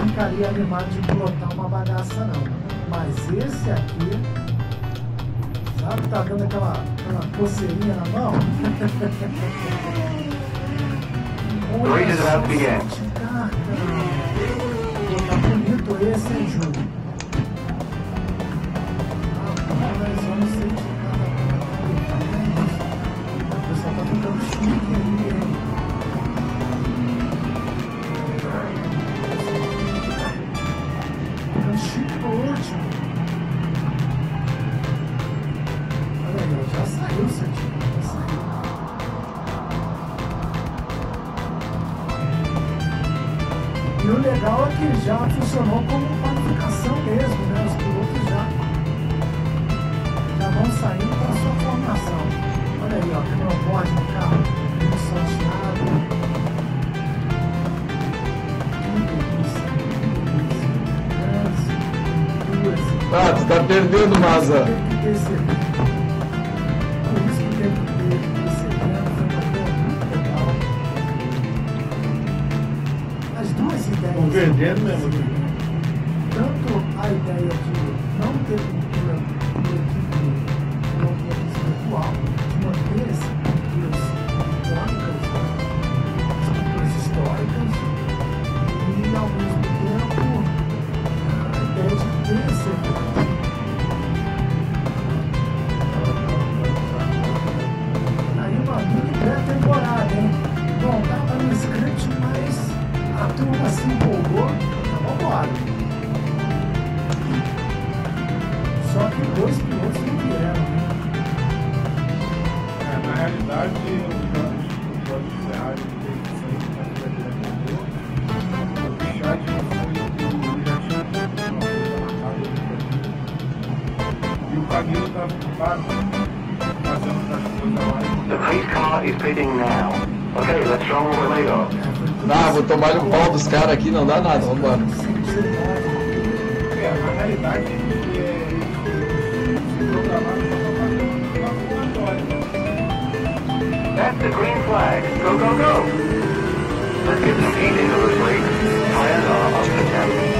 ficaria animado de pilotar uma bagaça não. Mas esse aqui, sabe, tá dando aquela coceirinha na mão? Race is about to begin. Tá bonito esse, hein, Júlio? Rapaz, eu não sei de cada o pessoal tá ficando chique ali, hein? Ficando chique no último. Olha aí, já saiu, Santinho. Já saiu. E o legal é que já funcionou como qualificação mesmo, né? Os pilotos já vão saindo para a sua formação. Olha aí, ó, câmera board no carro, sorteado. Ah, tu tá perdendo, Maza. Por isso que teve que ter esse evento, foi muito legal. As duas ideias. Estão perdendo mesmo. Tanto a ideia de não ter cultura por equipe virtual, de manter essas culturas icônicas, as culturas históricas, e ao mesmo tempo a ideia de ter esse evento. Aí uma mini pré-temporada, hein? Bom, tava no script, mas a turma se empolgou, então vambora. Só que dois pilotos não vieram, né? Na realidade, os jogos Ferrari tem que sair para o chat não foi já tinha uma coisa marcada e o Camilo estava ocupado fazendo outras coisas lá. The pace car is pitting now. Okay, let's throw over later. Ah, vou tomar um pau dos caras aqui, não dá nada, vambora. Na realidade, That's the green flag. Go, go, go. Let's get some heat into this race. Tires are up to 10.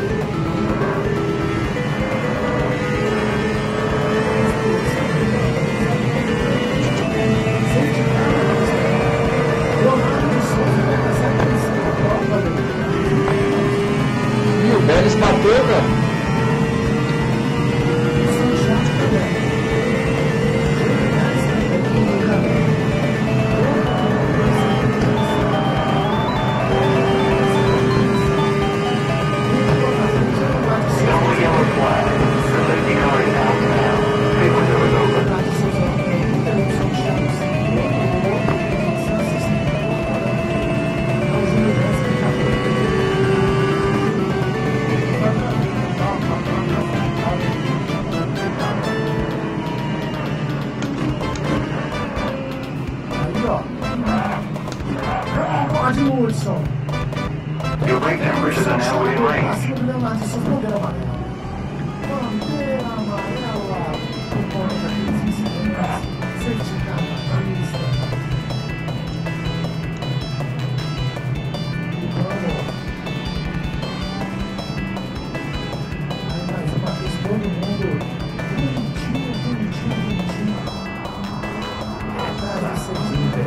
Ih, o Vélez bateu, cara. Double yellow flag. The safety car is out now. Paper door is open. Aí, ó. Pode, Hudson. Your brake temperatures are now within range. Acima do Leonardo, essas bandeiras amarelas. Bandeira amarela. Por conta daqueles incidentes. Safety car na pista. E vamos. Aí mais uma vez todo mundo bonitinho. Atrás do safety car.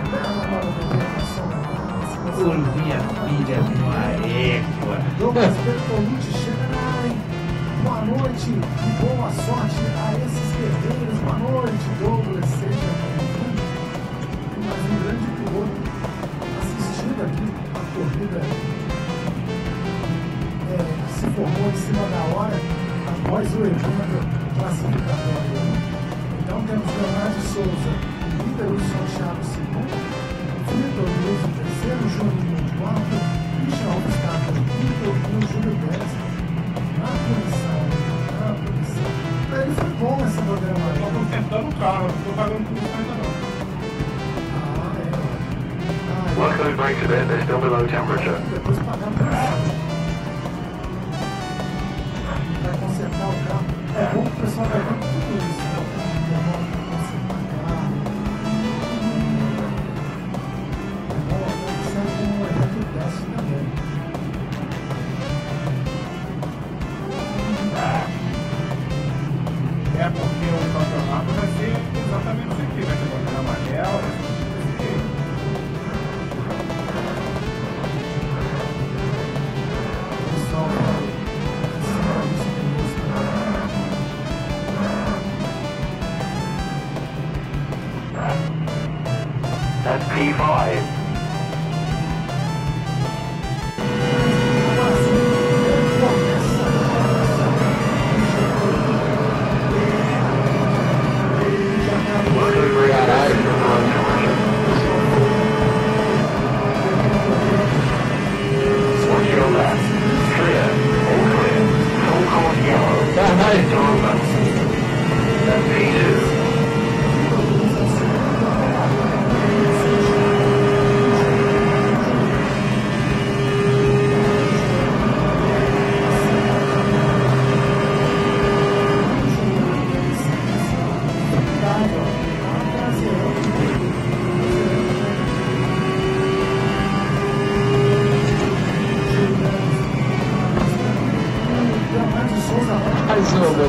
Por minha filha, uma égua. Douglas Bertolucci chega na área. Boa noite e boa sorte a esses guerreiros. Boa noite, Douglas. Seja bem-vindo. Mais um grande piloto assistindo aqui a corrida que se formou em cima da hora após o evento classificatório. Então temos Leonardo Souza, líder do São Thiago segundo, Vitor Luiz o terceiro, Juninho o quarto, Christian Alves quinto e o Júlio Pérez na punição. Pra ele foi bom essa bandeira amarela. Estou tentando o carro, não estou pagando tudo ainda não. Work those brakes a bit. They're still below temperature. Depois pagar a punição. Pra consertar o carro. É bom que o pessoal vai ver tudo isso, né? Demora pra consertar carro. É bom, serve como um evento teste também.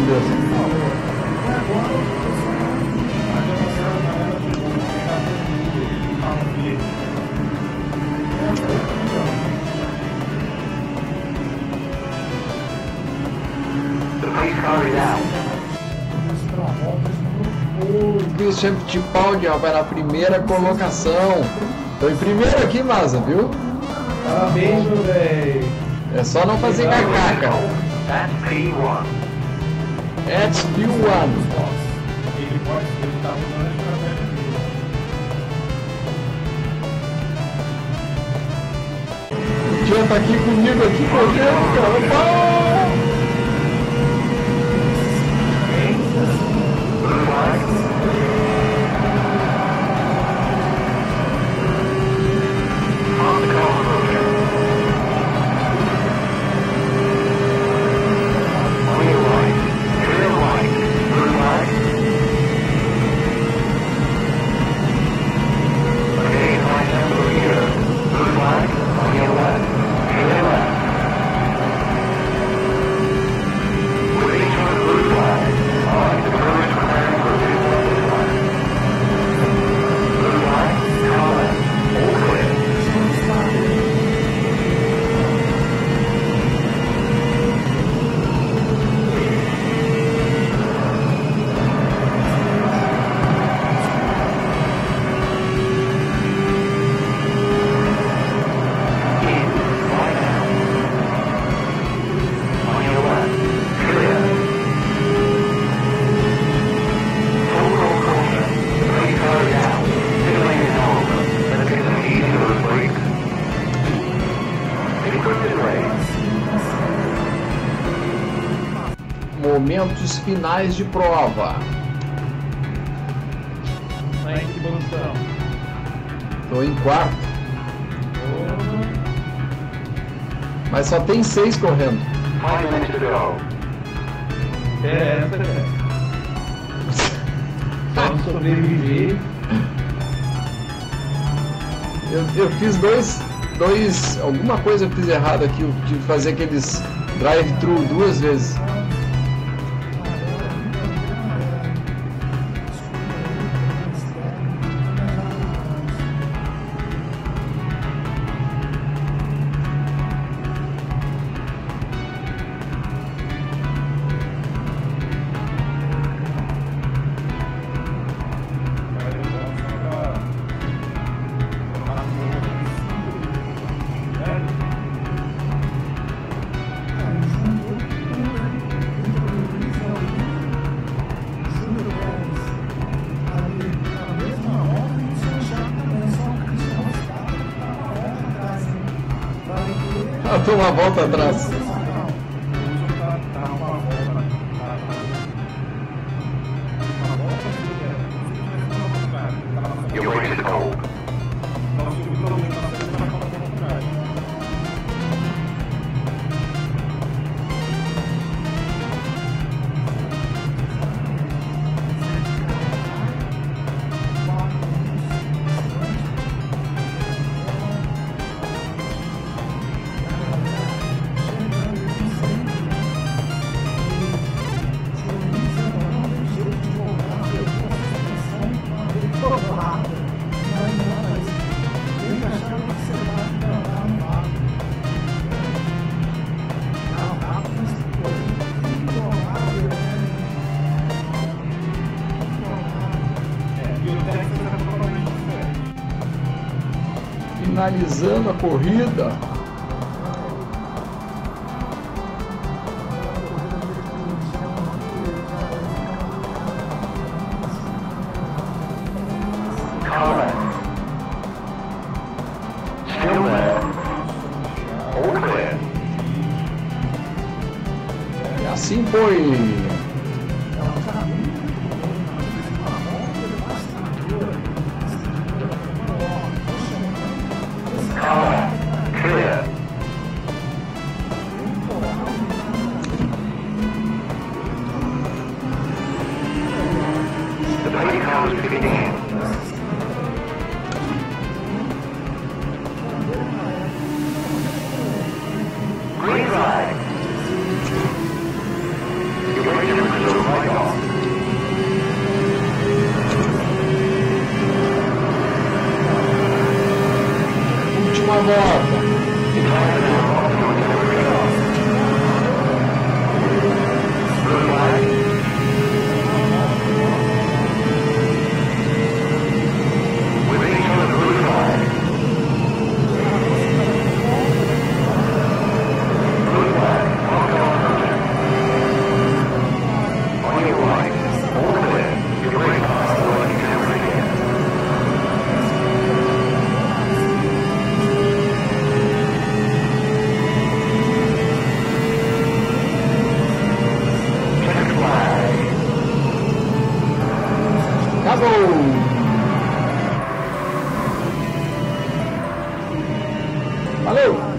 Deus. The police car is out. O Christian Fittipaldi vai na primeira colocação. Tô em primeiro aqui, Maza, viu? Parabéns, meu velho. É só não fazer cacaca. That's P1. That's P1. Ele tá mudando de estratégia dele. O Tia tá aqui comigo, aqui correndo, cara. Pau! On the call, clear white, blue light. Okay, high tempo here. Blue light, on your left, clear left. Waiting for the blue flag. Alright, the crew is preparing for the blue flag. Blue light, call left, all clear. Momentos finais de prova. Tá em que posição? Tô em quarto. Mas só tem 6 correndo. 5 minutes to go. Essa, cara. Só não sobreviver. Eu fiz dois. Alguma coisa eu fiz errado aqui. Eu tive que fazer aqueles drive-thru 2 vezes. Tô uma volta atrás. You're ready to go. Finalizando a corrida. Comment. Still there. All clear. E assim foi. Comment. Clear. The pace car is beginning. Green flag. You're ready to Falou! Valeu!